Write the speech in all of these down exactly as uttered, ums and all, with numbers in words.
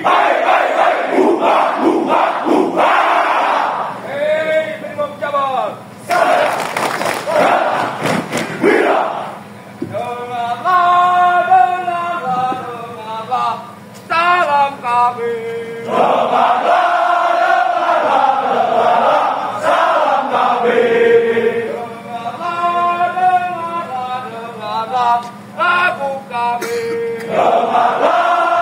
Hai, hai, hai, buha, buha, buha. Hei, Primo Jabar. Saya, saya, Wira. Dengarlah, dengarlah, dengarlah, salam kami. Dengarlah, dengarlah, dengarlah, salam kami. Dengarlah, dengarlah, dengarlah, lagu kami. Dengarlah.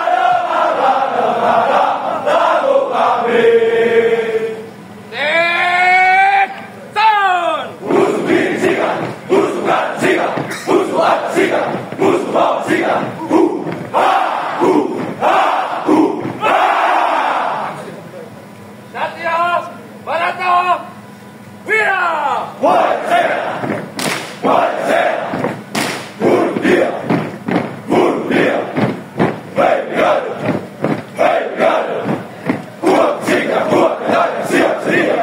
Satya, Barata, Wira! Wajah! Wajah! Bunuh dia! Bunuh dia! Baik brigade! Baik brigade! Kuat jika kuat dan siap sedia!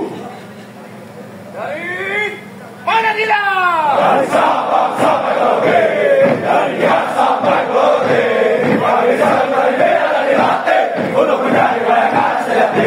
Dari mana dia? Dari Sabang sampai Merauke, dari Nias sampai Merauke, dari Sabang dari Medan dari Banten, untuk menjadi bayangkan sejati.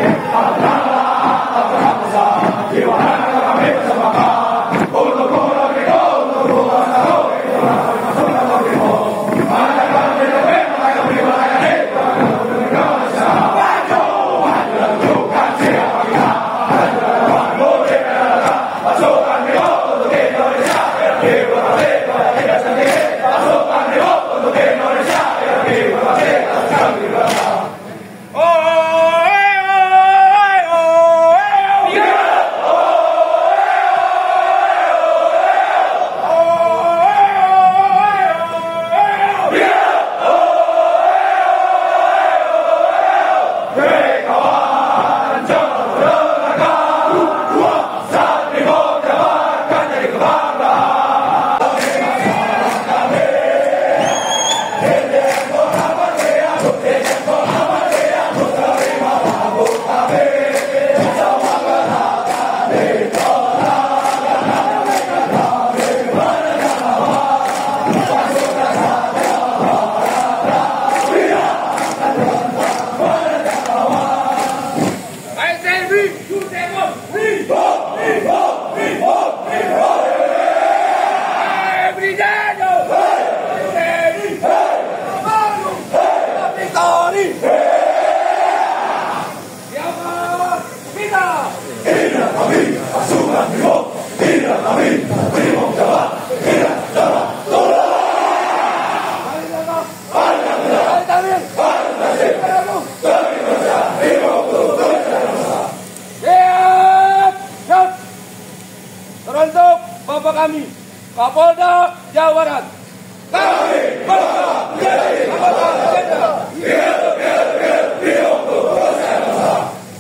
Teruntuk Bapak kami, Kapolda Jawa Barat. Kami bangga menjadi anggota jenderal. Hidup, hidup, hidup, hidup untuk bangsa dan bangsa.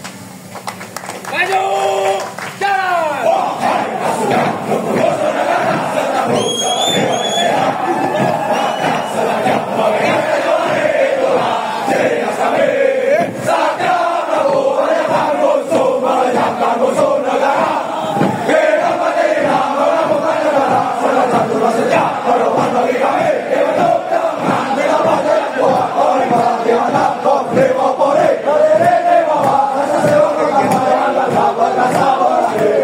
Maju, jalan. Wahai pasukan, berkuasa negara serta bangsa Indonesia. Maka selanya pembangunan itulah ciri khas kami. Saatnya Prabowo menyampaikan musuh, menyampaikan musuh negara. Sejak harapan bagi kami dibentuk dengan dengan wajah yang kuat oleh para pihak Koprimo Polri dari di bawah rasa sewa keamanan dan sahabat rasa berani.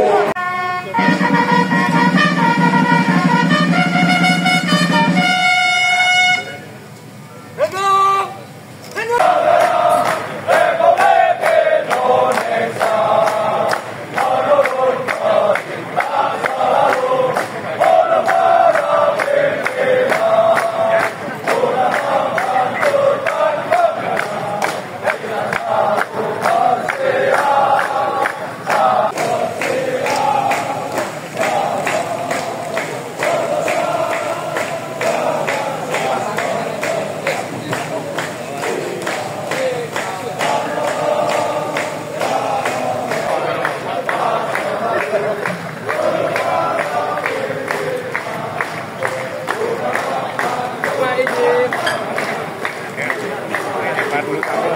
empat puluh tahun